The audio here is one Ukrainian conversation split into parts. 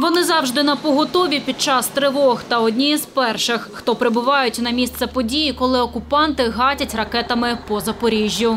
Вони завжди напоготові під час тривог та одні з перших, хто прибувають на місце події, коли окупанти гатять ракетами по Запоріжжю.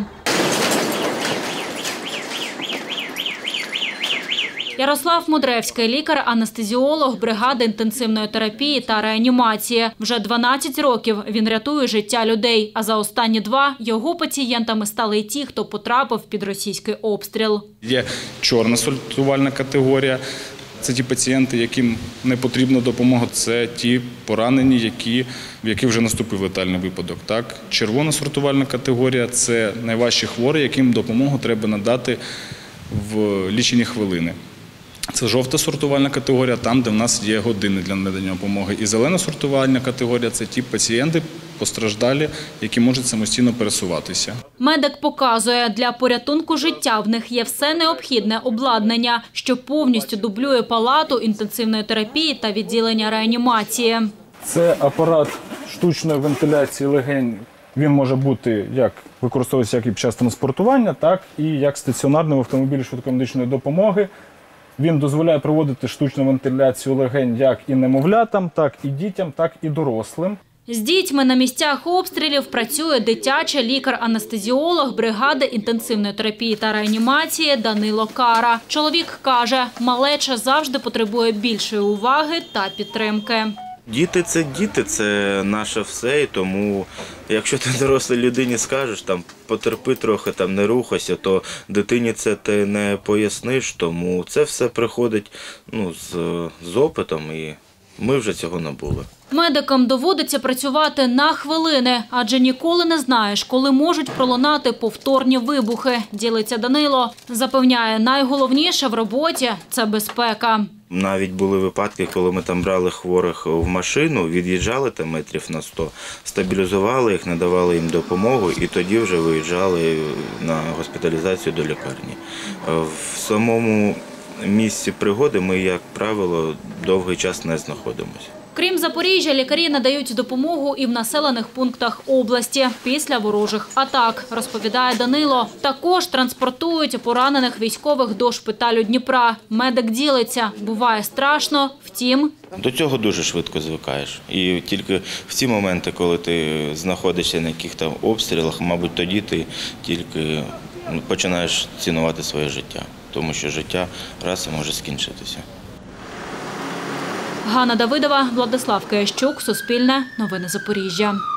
Ярослав Мудревський – лікар-анестезіолог бригади інтенсивної терапії та реанімації. Вже 12 років він рятує життя людей, а за останні 2 його пацієнтами стали й ті, хто потрапив під російський обстріл. Є чорна сортувальна категорія. Це ті пацієнти, яким не потрібна допомога. Це ті поранені, в яких вже наступив летальний випадок. Червона сортувальна категорія – це найважчі хворі, яким допомогу треба надати в лічені хвилини. Це жовта сортувальна категорія, там, де в нас є години для надання допомоги. І зелена сортувальна категорія – це ті пацієнти, постраждалі, які можуть самостійно пересуватися. Медик показує, для порятунку життя в них є все необхідне обладнання, що повністю дублює палату інтенсивної терапії та відділення реанімації. Це апарат штучної вентиляції легень. Він може бути використовуватися як і під час транспортування, так і як стаціонарний в автомобілі швидкої медичної допомоги. Він дозволяє проводити штучну вентиляцію легень як і немовлятам, так і дітям, так і дорослим. З дітьми на місцях обстрілів працює дитячий лікар-анестезіолог бригади інтенсивної терапії та реанімації Данило Кара. Чоловік каже, малеча завжди потребує більшої уваги та підтримки. Діти – це наше все, і тому якщо ти дорослій людині скажеш, потерпи трохи, не рухайся, то дитині це ти не поясниш, тому це все приходить з опитом, і ми вже цього набули. Медикам доводиться працювати на хвилини, адже ніколи не знаєш, коли можуть пролунати повторні вибухи, ділиться Данило. Запевняє, найголовніше в роботі – це безпека. Навіть були випадки, коли ми брали хворих в машину, від'їжджали метрів на 100, стабілізували їх, надавали їм допомогу і тоді вже виїжджали на госпіталізацію до лікарні. В самому місці пригоди ми, як правило, довгий час не знаходимося. Крім Запоріжжя, лікарі надають допомогу і в населених пунктах області після ворожих атак, розповідає Данило. Також транспортують поранених військових до шпиталю Дніпра. Медик ділиться, буває страшно, втім… До цього дуже швидко звикаєш. І тільки в ті моменти, коли ти знаходишся на якихось обстрілах, мабуть, тоді ти тільки починаєш цінувати своє життя. Тому що життя раз і може скінчитися. Ганна Давидова, Владислав Киящук, Суспільне, Новини Запоріжжя.